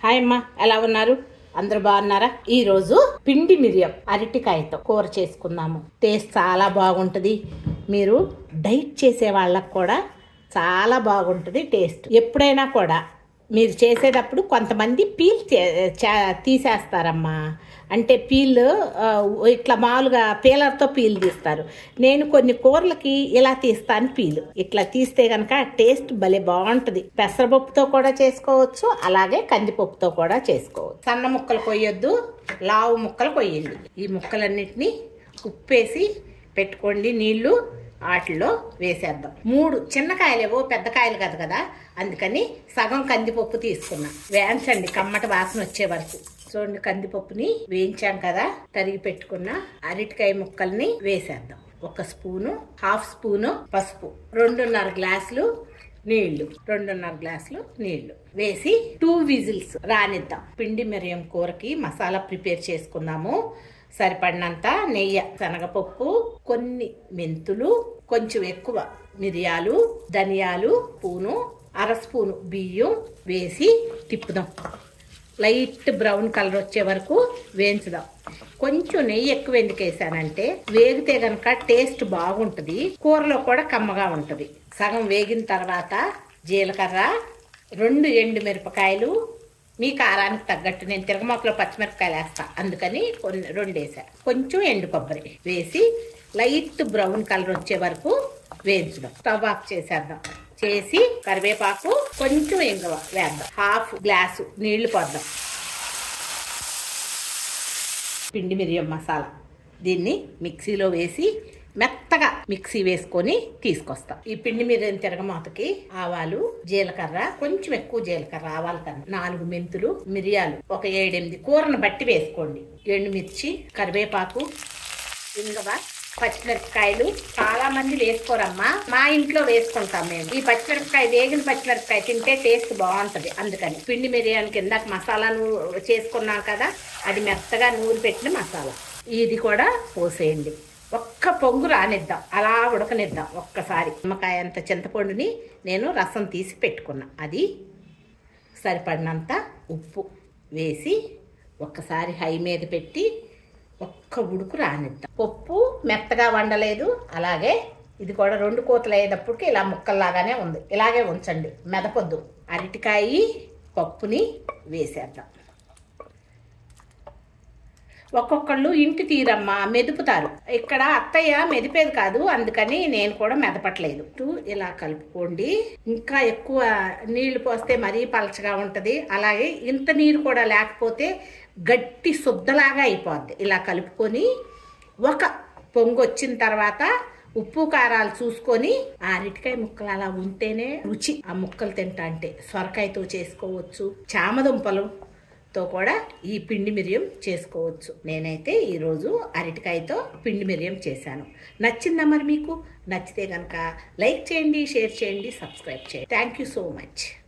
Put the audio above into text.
Hi అమ్మా, ఎలా ఉన్నారు? అందరూ బాగున్నారా? ఈ రోజు పిండి మిరియం అరటికాయతో కూర చేసుకుందాము. టేస్ట్ చాలా బాగుంటుంది. మీరు డైట్ చేసే వాళ్ళకు కూడా చాలా బాగుంటుంది టేస్ట్. ఎప్పుడైనా కూడా మీరు చేసేటప్పుడు కొంతమంది పీల్ తీసేస్తారమ్మా. అంటే పీల్ ఇట్లా మామూలుగా పీలర్తో పీల్ తీస్తారు. నేను కొన్ని కూరలకి ఇలా తీస్తాను పీల్. ఇట్లా తీస్తే కనుక టేస్ట్ భలే బాగుంటుంది. పెసరపప్పుతో కూడా చేసుకోవచ్చు, అలాగే కందిపప్పుతో కూడా చేసుకోవచ్చు. సన్న ముక్కలు కొయ్యొద్దు, లావు ముక్కలు కొయ్యండి. ఈ ముక్కలన్నిటినీ ఉప్పేసి పెట్టుకోండి. నీళ్లు వాటిలో వేసేద్దాం. 3 చిన్న కాయలేవో, పెద్ద కాయలు కాదు కదా, అందుకని సగం కందిపప్పు తీసుకున్నా. వేయించండి కమ్మట వాసన వచ్చే వరకు. చూడండి, కందిపప్పుని వేయించాం కదా, తరిగి పెట్టుకున్న అరటికాయ ముక్కల్ని వేసేద్దాం. 1 స్పూను, 1/2 స్పూను పసుపు, 2.5 గ్లాసులు నీళ్లు, 2.5 గ్లాసులు నీళ్లు వేసి 2 విజిల్స్ రానిద్దాం. పిండి మిరియం కూరకి మసాలా ప్రిపేర్ చేసుకుందాము. సరిపడినంత నెయ్యి, శనగపప్పు, కొన్ని మెంతులు, కొంచెం ఎక్కువ మిరియాలు, ధనియాలు స్పూను, 1/2 స్పూను బియ్యం వేసి తిప్పుదాం. లైట్ బ్రౌన్ కలర్ వచ్చే వరకు వేయించుదాం. కొంచెం నెయ్యి ఎక్కువ ఎందుకు వేసానంటే వేగితే గనక టేస్ట్ బాగుంటుంది, కూరలో కూడా కమ్మగా ఉంటుంది. సగం వేగిన తర్వాత జీలకర్ర, 2 ఎండుమిరపకాయలు, మీ కారానికి తగ్గట్టు. నేను తిరగమాకులో పచ్చిమిరపకాయలు వేస్తా, అందుకని 2 వేసా. కొంచెం ఎండు కొబ్బరి వేసి లైట్ బ్రౌన్ కలర్ వచ్చే వరకు వేయించుదాం. స్టవ్ ఆఫ్ చేసేద్దాం. చేసి కరివేపాకు, కొంచెం ఇంగువ వేద్దాం. 1/2 గ్లాసు నీళ్లు పోద్దాం. పిండి మిరియం మసాలా దీన్ని మిక్సీలో వేసి మెత్తగా మిక్సీ వేసుకొని తీసుకొస్తాం. ఈ పిండి మిరియం తిరగమాతకి ఆవాలు, జీలకర్ర, కొంచెం ఎక్కువ జీలకర్ర, ఆవాల కన్నా 4 మెంతులు, మిరియాలు ఒక 7-8, కూరను బట్టి వేసుకోండి. ఎండుమిర్చి, కరివేపాకు, ఇంగువ, పచ్చిమిరపకాయలు. చాలా మంది వేసుకోరమ్మా, మా ఇంట్లో వేసుకుంటాం మేము. ఈ పచ్చిమిరపకాయ, వేగిన పచ్చిమిరపకాయ తింటే టేస్ట్ బాగుంటది. అందుకని పిండి మిరియానికి ఇందాక మసాలా చేసుకున్నాం కదా, అది మెత్తగా నూరి పెట్టిన మసాలా ఇది కూడా పోసేయండి. ఒక్క పొంగు రానిద్దాం, అలా ఉడకనిద్దాం ఒక్కసారి. నిమ్మకాయ అంత చింతపండుని నేను రసం తీసి పెట్టుకున్నా, అది సరిపడినంత ఉప్పు వేసి ఒక్కసారి హై మీద పెట్టి ఒక్క ఉడుకు రానిద్దాం. పప్పు మెత్తగా వండలేదు, అలాగే ఇది కూడా 2 కోతలు అయ్యేటప్పటికి ఇలా ముక్కల్లాగానే ఉంది. ఇలాగే ఉంచండి, మెదపొద్దు. అరటికాయ పప్పుని వేసేద్దాం. ఒక్కొక్కళ్ళు ఇంటి తీరమ్మా మెదుపుతారు. ఇక్కడ అత్తయ్య మెదిపేది కాదు, అందుకని నేను కూడా మెదపట్లేదు. ఇలా కలుపుకోండి. ఇంకా ఎక్కువ నీళ్లు పోస్తే మరీ పలచగా ఉంటది, అలాగే ఇంత నీరు కూడా లేకపోతే గట్టి శుద్ధలాగా అయిపోద్ది. ఇలా కలుపుకొని ఒక పొంగు వచ్చిన తర్వాత ఉప్పు కారాలు చూసుకొని, ఆ అరటికాయ ముక్కలు అలా ఉంటేనే రుచి. ఆ ముక్కలు తింటా అంటే సొరకాయతో చేసుకోవచ్చు, చామదుంపలతో కూడా ఈ పిండి మిరియం చేసుకోవచ్చు. నేనైతే ఈరోజు అరటికాయతో పిండి మిరియం చేశాను. నచ్చిందా మరి మీకు? నచ్చితే కనుక లైక్ చేయండి, షేర్ చేయండి, సబ్స్క్రైబ్ చేయండి. Thank you so much.